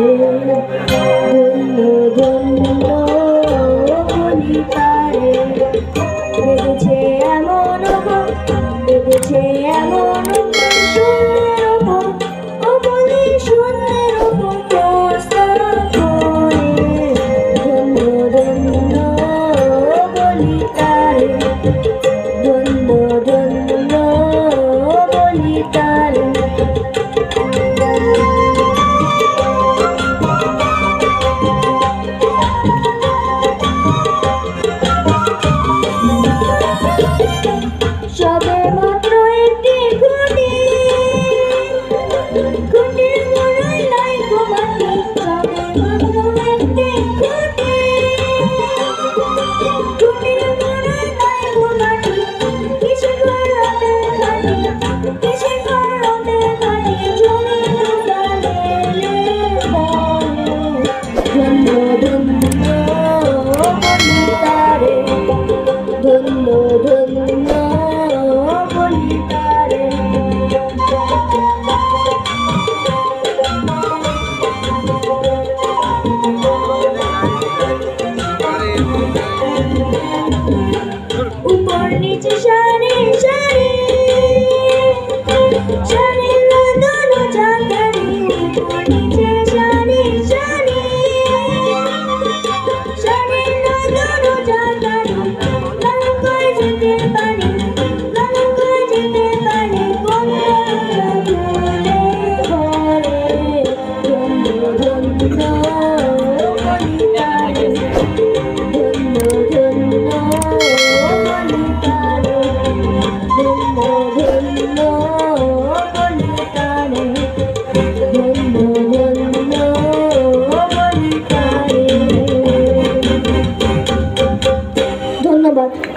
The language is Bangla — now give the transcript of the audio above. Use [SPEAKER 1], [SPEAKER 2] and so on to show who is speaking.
[SPEAKER 1] ধন্য ধন্য বলি তারে, বেঁধেছে এমন বেঁধেছে এমন শূন্যের ওপর, ও বলি শূন্যের ওপর প্রস্তাব করে। ধন্য ধন্য বলি তারে, ধন্য ধন্য বলি তারে। সবে মাত্র একটি খুঁটি, খুঁটির গোড়ায় নাই গো মাটি। সবে মাত্র একটি খুঁটি, খুঁটির গোড়ায় নাই গো মাটি। কিসে করতে খানি, কিসে করতে খানি, জমি দোকানে বলে। ধন্য ধন্য বলি তারে, ধন্য ধন্য বলি তারে। উপর নিচে সারি সারি, সারি লদন চাকারি। উপর নিচে সারি সারি, সারি লদন চাকারি। লঙ্কায় যেতে পারি, লঙ্কায় যেতে পারি, গঙ্গা ঘরে ঘরে। ধন্য ধন্য বলি তারে, ধন্য ধন্য বলি তারে, ধন্য ধন্য বলি তারে, ধন্য ধন্য বলি তারে। ধন্যবাদ।